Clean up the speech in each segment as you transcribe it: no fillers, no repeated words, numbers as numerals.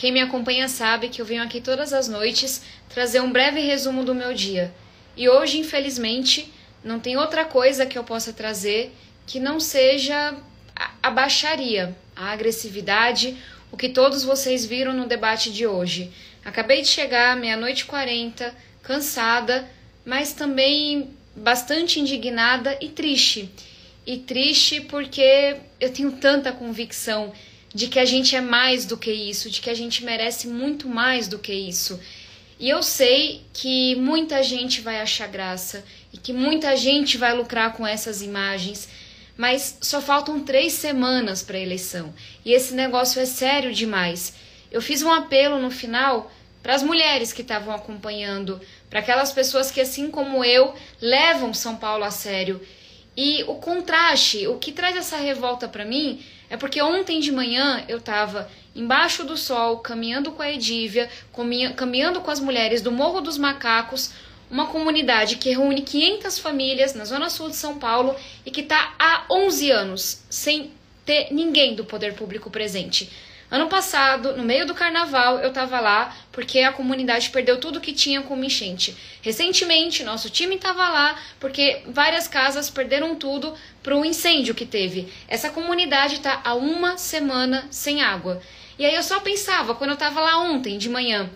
Quem me acompanha sabe que eu venho aqui todas as noites trazer um breve resumo do meu dia. E hoje, infelizmente, não tem outra coisa que eu possa trazer que não seja a baixaria, a agressividade, o que todos vocês viram no debate de hoje. Acabei de chegar, 00:40, cansada, mas também bastante indignada e triste. E triste porque eu tenho tanta convicção de que a gente é mais do que isso, de que a gente merece muito mais do que isso. E eu sei que muita gente vai achar graça e que muita gente vai lucrar com essas imagens, mas só faltam 3 semanas para a eleição. E esse negócio é sério demais. Eu fiz um apelo no final para as mulheres que estavam acompanhando, para aquelas pessoas que, assim como eu, levam São Paulo a sério. E o contraste, o que traz essa revolta para mim, é porque ontem de manhã eu estava embaixo do sol, caminhando com a Edívia, caminhando com as mulheres do Morro dos Macacos, uma comunidade que reúne 500 famílias na zona sul de São Paulo e que está há 11 anos sem ter ninguém do poder público presente. Ano passado, no meio do carnaval, eu estava lá porque a comunidade perdeu tudo que tinha com uma enchente. Recentemente, nosso time estava lá porque várias casas perderam tudo para um incêndio que teve. Essa comunidade está há 1 semana sem água. E aí eu só pensava, quando eu estava lá ontem de manhã,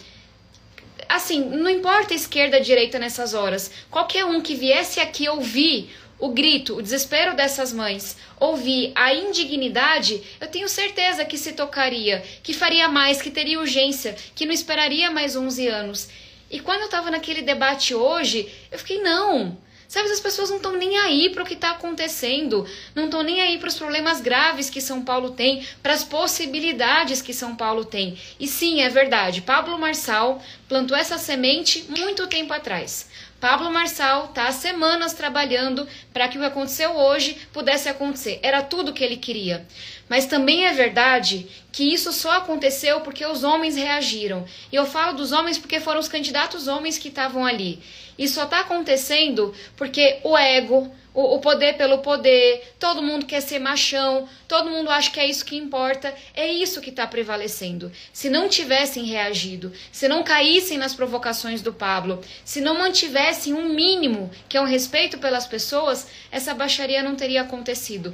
assim, não importa a esquerda ou a direita nessas horas, qualquer um que viesse aqui ouvir o grito, o desespero dessas mães, ouvir a indignidade, eu tenho certeza que se tocaria, que faria mais, que teria urgência, que não esperaria mais 11 anos. E quando eu estava naquele debate hoje, eu fiquei, não. Sabe, as pessoas não estão nem aí para o que está acontecendo, não estão nem aí para os problemas graves que São Paulo tem, para as possibilidades que São Paulo tem. E sim, é verdade, Pablo Marçal plantou essa semente muito tempo atrás. Pablo Marçal está há semanas trabalhando para que o que aconteceu hoje pudesse acontecer. Era tudo o que ele queria. Mas também é verdade que isso só aconteceu porque os homens reagiram. E eu falo dos homens porque foram os candidatos homens que estavam ali. Isso só está acontecendo porque o ego, o poder pelo poder, todo mundo quer ser machão, todo mundo acha que é isso que importa, é isso que está prevalecendo. Se não tivessem reagido, se não caíssem nas provocações do Pablo, se não mantivessem um mínimo, que é um respeito pelas pessoas, essa baixaria não teria acontecido.